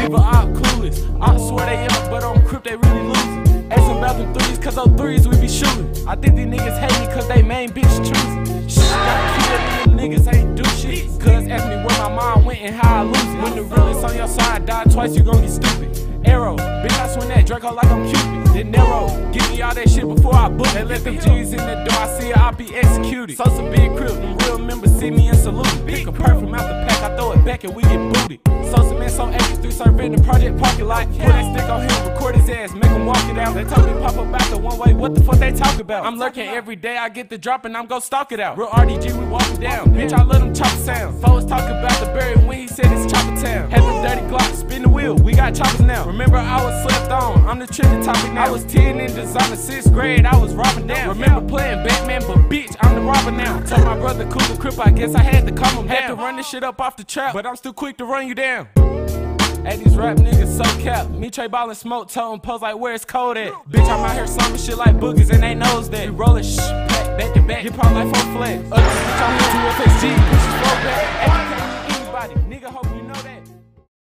leave a op clueless. I swear they in, but on crip they really losing. Asking about them threes, cause those threes we be shooting. I think these niggas hate me cause they main bitch choosing. Shh, got killed, them niggas ain't do shit. Cuz ask me where my mind went and how I lose it. When the realest on your side die twice, you gon' get stupid. Arrow, bitch, I swing that Draco like I'm Cupid. Then narrow, give me all that shit before I book. They let them G's in the door, I see it, I be executed. So some big crib, them real members see me and salute. Pick a perfume out the pack, I throw it back and we get booted. So some man, so 83 serving the project parking lot. Put that stick on him, record his ass, make him walk it out. They told me pop up out the one way, what the fuck they talk about? I'm lurking every day, I get the drop and I'm gon' stalk it out. Real RDG, we walk it down. Bitch, I let them chop sound. Folks talk about the berry when he said it's chopper town. Had them dirty Glocks, spin the wheel, we got choppers now. Remember I was slept on, I'm the trending topic now. I was 10 in designer, 6th grade, I was robbing down. Remember playing Batman, but bitch, I'm the robber now. Told my brother cool the crip, I guess I had to calm him down. Had to run this shit up off the trap, but I'm still quick to run you down. Hey, these rap niggas so cap. Me, Trey Ball and Smoke told him pose like where it's cold at. Bitch, I'm out here slumming shit like boogers and they knows that. We rollin' back to back, get popped like 4 flags. Bitch, I'm here to FXG, push his flow back. Hey, you can't meet anybody, nigga, hope